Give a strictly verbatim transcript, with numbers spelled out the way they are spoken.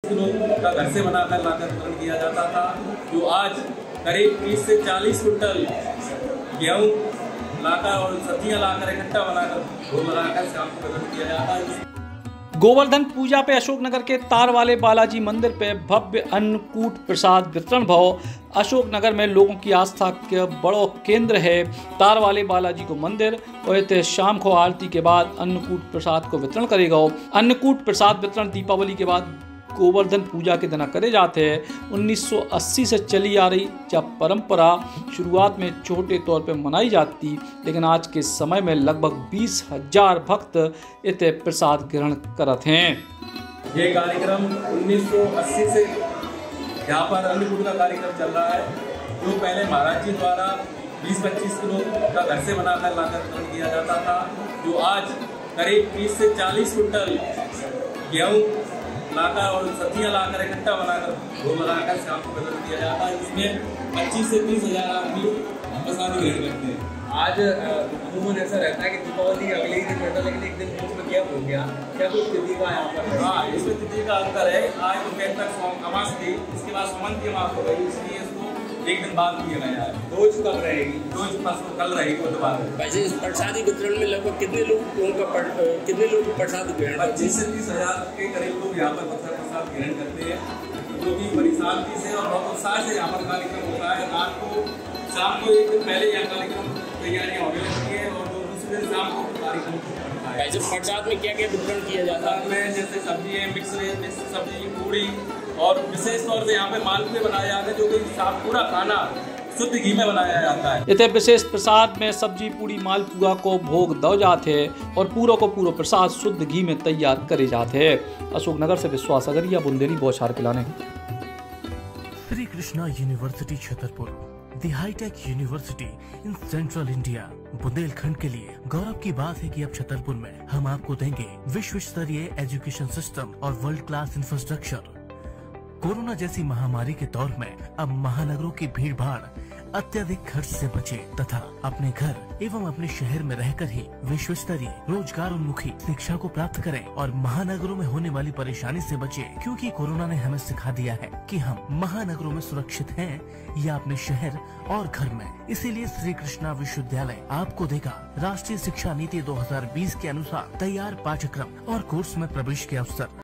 Kilo का घर से बनाकर लाकर वितरण किया जाता था, जो आज करीब तीस से चालीस कुंटल गेहूँ लाकर और सब्जियां लाकर इकट्ठा बनाकर भोग लगाकर शाम को वितरण किया जाता है। गोवर्धन पूजा पे अशोकनगर के तार वाले बालाजी मंदिर पे भव्य अन्नकूट प्रसाद वितरण भाव। अशोकनगर में लोगों की आस्था का बड़ो केंद्र है तार वाले बालाजी को मंदिर, और इतने शाम को आरती के बाद अन्नकूट प्रसाद को वितरण करेगा। अन्नकूट प्रसाद वितरण दीपावली के बाद गोवर्धन पूजा के दिन करे जाते हैं। उन्नीस सौ अस्सी से चली आ रही जब परंपरा शुरुआत में छोटे तौर पर मनाई जाती, लेकिन आज के समय में लगभग बीस हजार भक्त इतने प्रसाद ग्रहण करते हैं। ये कार्यक्रम उन्नीस सौ अस्सी से यहाँ पर अन्नकूट का कार्यक्रम चल रहा है, जो पहले महाराज जी द्वारा बीस पच्चीस किलो का घर से बनाकर लाकर वितरण किया जाता था, जो आज करीब तीस से चालीस कुंटल गेहूँ लाकर और सब्जियां लाकर इकट्ठा बनाकर भोग लगाकर शाम को वितरण किया जाता है। इसमें पच्चीस से तीस हजार आदमी प्रसाद ग्रहण करते हैं। आज अमूमन ऐसा रहता है कि दीपावली अगले ही दिन रहता है, लेकिन एक दिन पूर्व क्या हो गया, क्या कुछ तिथि का यहाँ पर? हाँ, इसमें तिथि का अंतर है। आज तो कल तक अमास थी, इसके बाद सोमन की अमास हो गई, इसलिए इसको एक दिन बाद किया गया है। रोज कब रहेगी? रोज परसों कल रहेगी बुधवार। वैसे इस प्रसादी वितरण में लगभग कितने लोग उनका कितने लोग प्रसाद ग्रहण? पच्चीस से तीस हजार के करीब लोग यहाँ पर प्रसाद ग्रहण करते हैं, जो कि बड़ी शांति से और बहुत उत्साह से यहाँ पर कार्यक्रम होता है। रात को शाम को एक दिन पहले यहाँ कार्यक्रम तैयारियाँ होने लगती है और दूसरे दिन शाम को कार्यक्रम होता है। वैसे प्रसाद में क्या क्या वितरण किया जाता है? में जैसे सब्जी है, मिक्स मिक्स सब्जी, पूड़ी, और विशेष तौर से यहाँ पे मालपुए बनाए जाते हैं, जो कि साफ पूरा खाना शुद्ध घी में बनाया जाता है। इतने विशेष प्रसाद में सब्जी, पूड़ी, मालपुआ को भोग दो जाते हैं और पूरा को पूरा प्रसाद शुद्ध घी में तैयार करे जाते हैं। अशोकनगर से विश्वास अगरिया, बुंदेली बौछार खिलाने। Shri Krishna University Chhatarpur, the hitech university in central India. Bundelkhand के लिए गौरव की बात है कि अब छतरपुर में हम आपको देंगे विश्व स्तरीय एजुकेशन सिस्टम और वर्ल्ड क्लास इंफ्रास्ट्रक्चर। कोरोना जैसी महामारी के दौर में अब महानगरों की भीड़ भाड़, अत्यधिक खर्च से बचे तथा अपने घर एवं अपने शहर में रहकर ही विश्व स्तरीय रोजगार उन्मुखी शिक्षा को प्राप्त करें और महानगरों में होने वाली परेशानी से बचे, क्योंकि कोरोना ने हमें सिखा दिया है कि हम महानगरों में सुरक्षित हैं या अपने शहर और घर में। इसीलिए श्री कृष्णा विश्वविद्यालय आपको देगा राष्ट्रीय शिक्षा नीति दो हजार बीस के अनुसार तैयार पाठ्यक्रम और कोर्स में प्रवेश के अवसर।